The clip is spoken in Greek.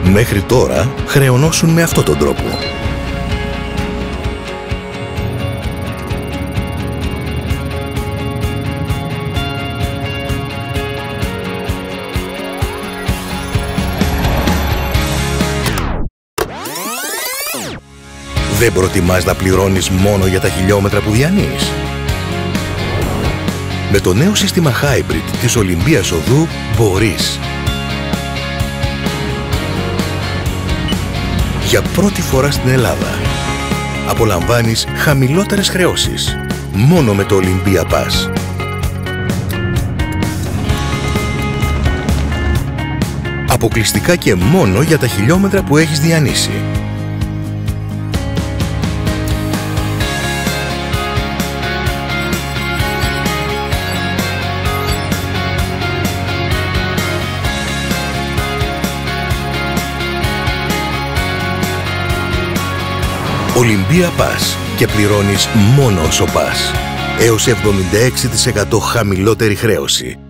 Μέχρι τώρα χρεωνόσουν με αυτόν τον τρόπο. Δεν προτιμάς να πληρώνεις μόνο για τα χιλιόμετρα που διανύεις? Με το νέο σύστημα Hybrid της Ολυμπίας Οδού μπορείς. Για πρώτη φορά στην Ελλάδα απολαμβάνεις χαμηλότερες χρεώσεις μόνο με το Olympia Pass. Αποκλειστικά και μόνο για τα χιλιόμετρα που έχεις διανύσει. Olympia Pass και πληρώνεις μόνο όσο πας. Έως 76% χαμηλότερη χρέωση.